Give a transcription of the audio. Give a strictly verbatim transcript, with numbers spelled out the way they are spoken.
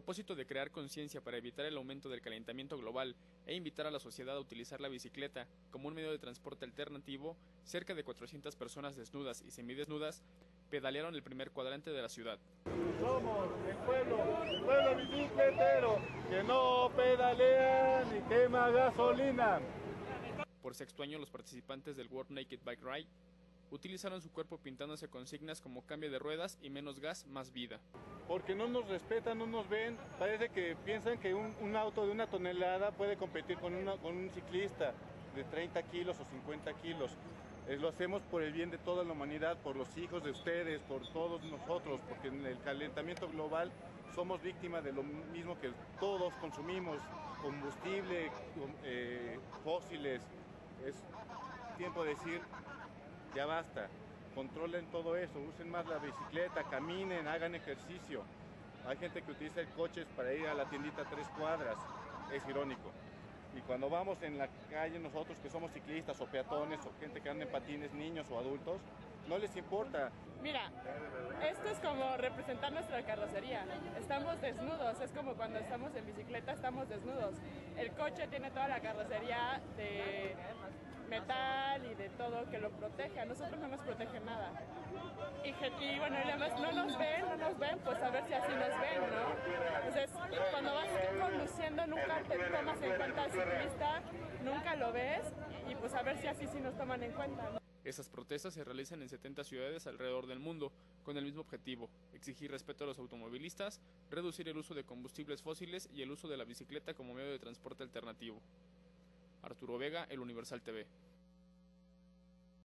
Propósito de crear conciencia para evitar el aumento del calentamiento global e invitar a la sociedad a utilizar la bicicleta como un medio de transporte alternativo, cerca de cuatrocientas personas desnudas y semidesnudas pedalearon el primer cuadrante de la ciudad. Somos el pueblo, el pueblo bicicletero, que no pedalea ni quema gasolina. Por sexto año, los participantes del World Naked Bike Ride utilizaron su cuerpo pintándose consignas como cambio de ruedas y menos gas, más vida. Porque no nos respetan, no nos ven, parece que piensan que un, un auto de una tonelada puede competir con, una, con un ciclista de treinta kilos o cincuenta kilos. Eh, lo hacemos por el bien de toda la humanidad, por los hijos de ustedes, por todos nosotros, porque en el calentamiento global somos víctimas de lo mismo que todos consumimos, combustible, eh, fósiles. Es tiempo de decir, ya basta. Controlen todo eso, usen más la bicicleta, caminen, hagan ejercicio. Hay gente que utiliza el coche para ir a la tiendita a tres cuadras, es irónico. Y cuando vamos en la calle nosotros que somos ciclistas o peatones o gente que anda en patines, niños o adultos, no les importa. Mira, esto es como representar nuestra carrocería. Estamos desnudos, es como cuando estamos en bicicleta, estamos desnudos. El coche tiene toda la carrocería de metal y de todo que lo protege. A nosotros no nos protege nada. Y, y bueno, y además no nos ven, no nos ven, pues a ver si así nos ven, ¿no? Entonces, cuando vas conduciendo nunca te tomas en cuenta al ciclista, nunca lo ves y pues a ver si así sí nos toman en cuenta, ¿no? Esas protestas se realizan en setenta ciudades alrededor del mundo, con el mismo objetivo: exigir respeto a los automovilistas, reducir el uso de combustibles fósiles y el uso de la bicicleta como medio de transporte alternativo. Arturo Vega, El Universal T V.